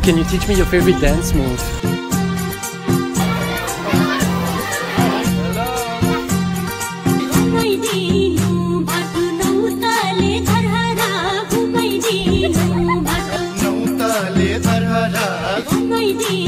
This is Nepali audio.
Can you teach me your favorite dance move? नौताले Dharahara